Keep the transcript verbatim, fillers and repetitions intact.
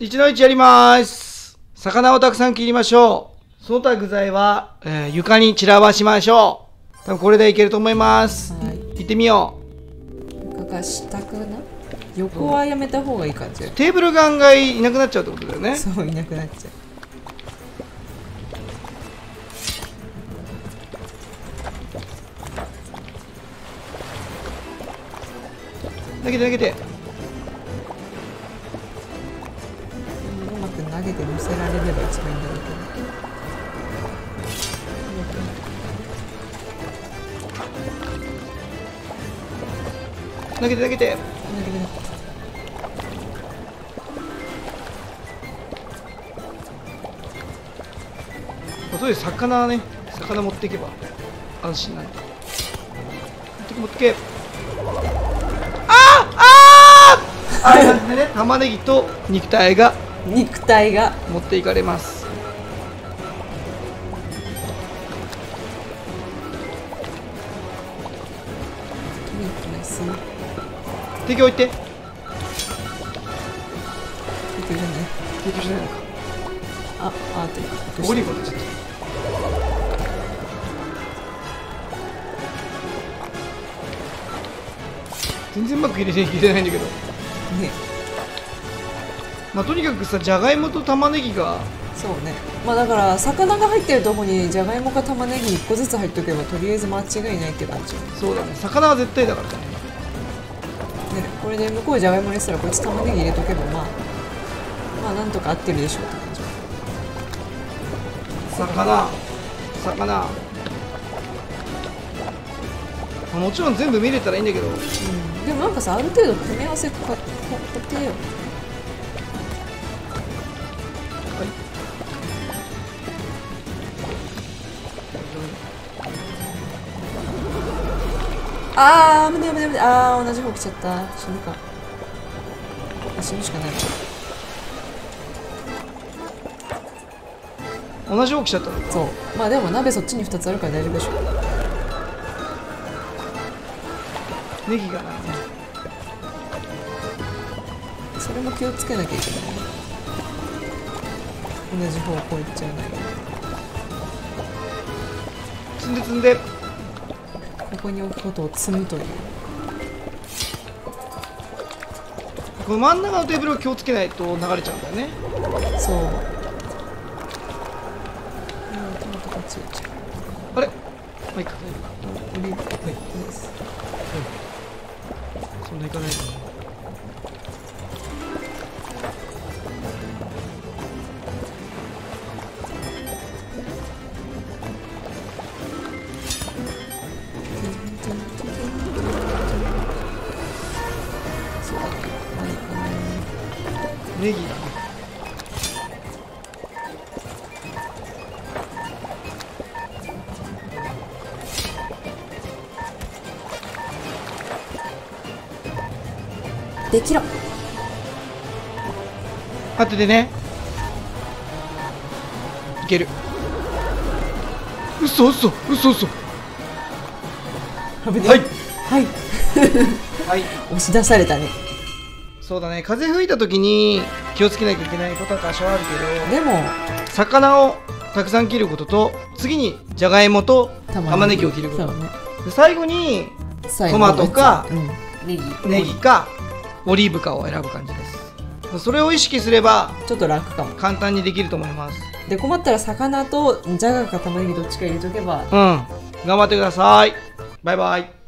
一の一やります。魚をたくさん切りましょう。その他具材は、えー、床に散らばしましょう。多分これでいけると思います。はい、行ってみよう。床が下かな。横はやめた方がいい感じ。 テーブルが案外いなくなっちゃうってことだよね。 そう、いなくなっちゃう。 投げて投げて。うまく投げて乗せられれば一番いいんだろうけど。投げて投げて。そういう魚ね、魚持っていけば安心なんだ。持ってけ持ってけ。あれなんでね、玉ねぎと肉体が肉体が持っていかれます。敵置いて。 敵じゃない。 敵じゃないのか。 あ、あ、敵。 オリーブになっちゃった。全然うまく入れて入れないんだけど。ね、まあとにかくさ、じゃがいもと玉ねぎがそうね。まあだから魚が入ってるとこにじゃがいもか玉ねぎいっこずつ入っとけばとりあえず間違いないって感じ。 そうだね、魚は絶対だからね。ね、 これで向こうじゃがいもにしたらこいつ玉ねぎ入れとけばまあまあなんとか合ってるでしょうって感じ。 魚魚もちろん全部見れたらいいんだけど、うん、 でもなんかさ、ある程度組み合わせかかってよ。はい。あー、危ね危ね危ね。あー、同じ方来ちゃった。死ぬか。あ、死ぬしかない。 同じ方来ちゃったの。 そう。まあでも鍋そっちにふたつあるから大丈夫でしょ。 ネギがないね。 それも気をつけなきゃいけない。同じ方向行っちゃわないように。 積んで積んで。 ここに置くことを積むという。 この真ん中のテーブルを気をつけないと流れちゃうんだよね。 そう。うん、トマトがついちゃう。 あれ、まあいいか。 オリーブ、はい、いいです。 そんないかないかな。ネギだね。 できろ。 待っててね。いける。うそうそうそうそ。 はいはいはい押し出されたね。 そうだね、風吹いた時に気をつけなきゃいけないことは多少あるけど、 でも魚をたくさん切ることと、次にじゃがいもと玉ねぎを切ること、ね、で最後にトマトか、うん、ネギネギかオリーブかを選ぶ感じです。それを意識すればちょっと楽かも。 簡単にできると思います。 で、困ったら魚とじゃがか玉ねぎどっちか入れとけば、 うん、頑張ってください。バイバイ。